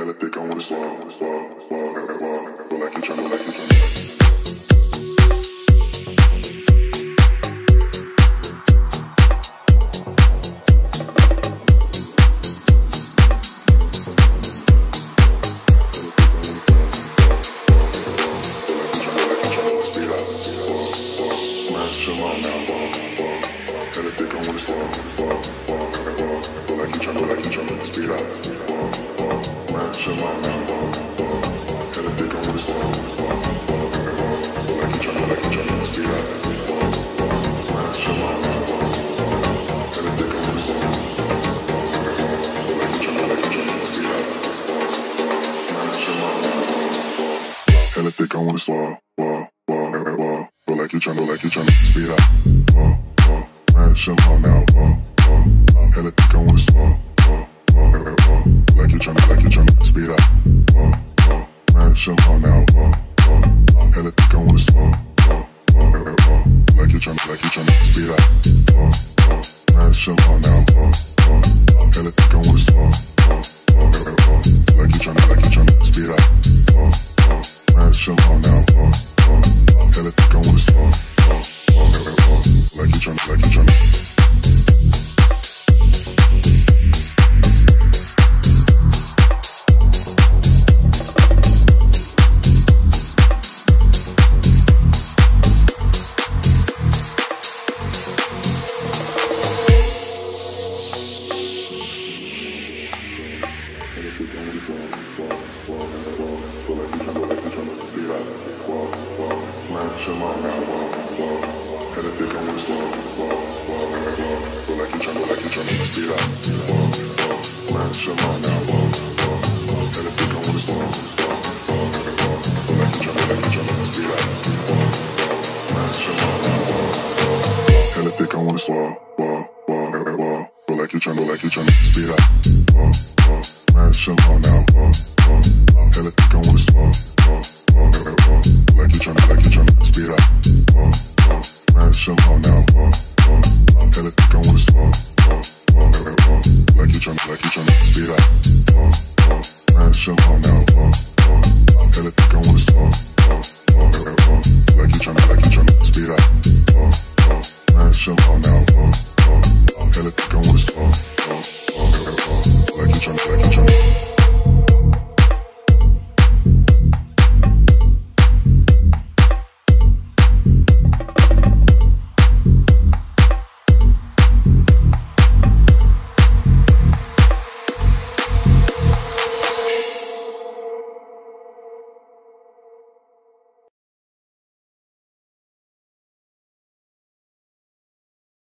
Hella thick, I wanna swallow, feel like you tryna. Chill out now, hella thick, I wanna slow, feel like you tryna speed up, man, chill out now, hella thick, I wanna slow, feel like you tryna speed up, man, chill out now, hella thick, I wanna slow, feel like you tryna speed up, man, chill out now, hella thick, I wanna slow, feel like you tryna speed up, man, chill out now, hella thick, I wanna slow, like you tryna speed up, man, chill out now, hella thick, I wanna slow, like you tryna speed up, man, chill out now, hella thick, I wanna slow, like you tryna speed up, man, chill out now, hella thick, I wanna slow, like you tryna. Chill out now, hella thick, I wanna slow, feel like you tryna speed up, man, chill out now, hella thick, I wanna slow, feel like you tryna speed up, man, chill out now, hella thick, I wanna slow.